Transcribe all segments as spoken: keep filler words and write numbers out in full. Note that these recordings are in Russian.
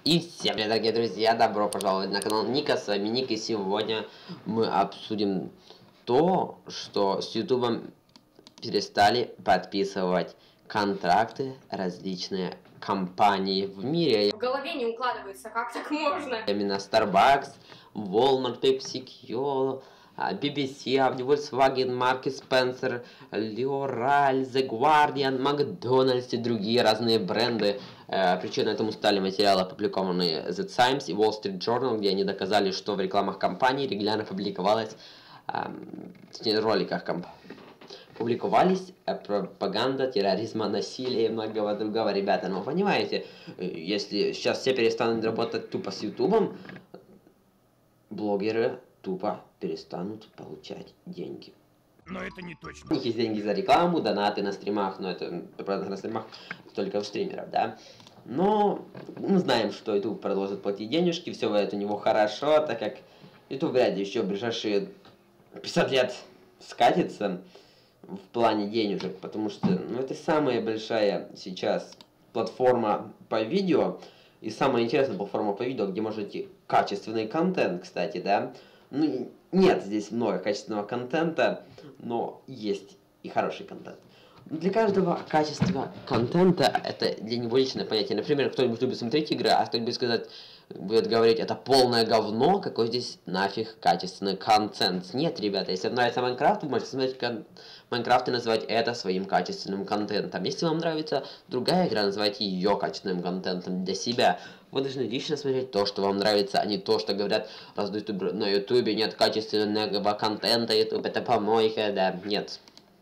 И всем привет, дорогие друзья, добро пожаловать на канал Ника, с вами Ник, и сегодня мы обсудим то, что с ютубом перестали подписывать контракты различные компании в мире. В голове не укладывается, как так можно? Именно Starbucks, Walmart, PepsiCo, би би си, Volkswagen, Marks Spencer, L'Oreal, The Guardian, Макдональдс и другие разные бренды. Причиной этому стали материалы, опубликованные The Times и Wall Street Journal, где они доказали, что в рекламах компании регулярно публиковалось, в роликах компании публиковались пропаганда терроризма, насилия и многого другого. Ребята, ну понимаете, если сейчас все перестанут работать тупо с ютубом, блогеры тупо перестанут получать деньги. Но это не точно. У них есть деньги за рекламу, донаты на стримах, но это, правда, на стримах только у стримеров, да. Но мы знаем, что YouTube продолжит платить денежки, все будет у него хорошо, так как YouTube вряд ли еще в ближайшие пятьдесят лет скатится в плане денежек, потому что, ну, это самая большая сейчас платформа по видео, и самая интересная платформа по видео, где можете качественный контент, кстати, да. Ну, нет здесь много качественного контента, но есть и хороший контент. Для каждого качества контента это для него личное понятие. Например, кто-нибудь любит смотреть игры, а кто-нибудь сказать, будет говорить, это полное говно, какой здесь нафиг качественный контент. Нет, ребята, если вам нравится Майнкрафт, вы можете смотреть Майнкрафт и назвать это своим качественным контентом. Если вам нравится другая игра, называйте ее качественным контентом для себя. Вы должны лично смотреть то, что вам нравится, а не то, что говорят, раз на ютубе нет качественного контента, ютуб это помойка, да, нет.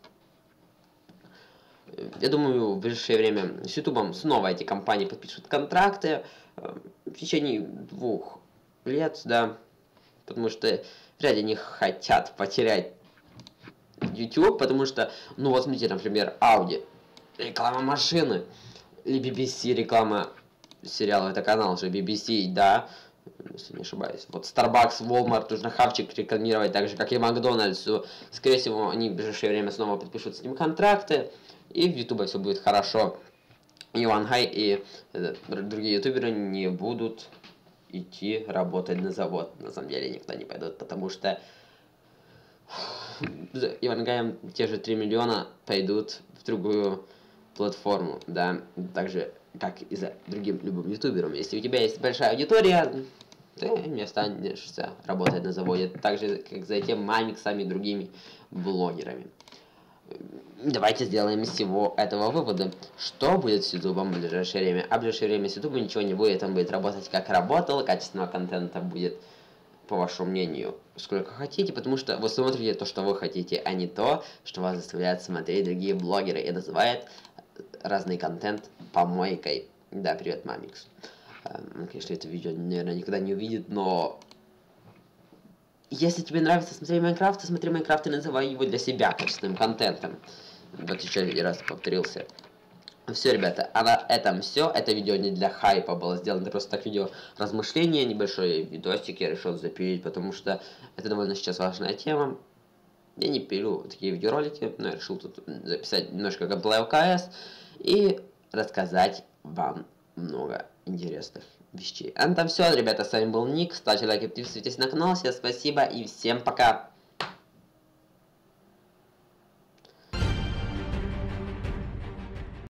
Я думаю, в ближайшее время с ютубом снова эти компании подпишут контракты в течение двух лет, да, потому что вряд ли они хотят потерять YouTube, потому что, ну вот смотрите, например, Audi, реклама машины, или би би си, реклама сериала, это канал же би би си, да, если не ошибаюсь. Вот Starbucks, Walmart нужно хавчик рекламировать, так же, как и Макдональдс. Скорее всего, они в ближайшее время снова подпишут с ним контракты, и в YouTube все будет хорошо. И Ивангай и другие ютуберы не будут идти работать на завод. На самом деле никуда не пойдут, потому что Ивангаем те же три миллиона пойдут в другую платформу, да, так же, как и за другим любым ютубером. Если у тебя есть большая аудитория, ты не останешься работать на заводе, так же, как за тем мамиксами и другими блогерами. Давайте сделаем из всего этого вывода, что будет с ютубом в ближайшее время. А в ближайшее время с ютубом ничего не будет, он будет работать как работал, качественного контента будет, по вашему мнению, сколько хотите, потому что вы смотрите то, что вы хотите, а не то, что вас заставляют смотреть другие блогеры и называют разный контент помойкой. Да, привет, Мамикс. Он, конечно, это видео, наверное, никогда не увидит, но если тебе нравится смотреть Майнкрафт, то смотри Майнкрафт и называй его для себя качественным контентом. Вот еще один раз повторился. Все, ребята, а на этом все. Это видео не для хайпа было сделано, это просто так видео размышления, небольшой видосик я решил запилить, потому что это довольно сейчас важная тема. Я не пилю такие видеоролики, но я решил тут записать немножко геймплей ОКС и рассказать вам много интересных вещей. А на этом все, ребята, с вами был Ник, ставьте лайки, подписывайтесь на канал, всем спасибо и всем пока!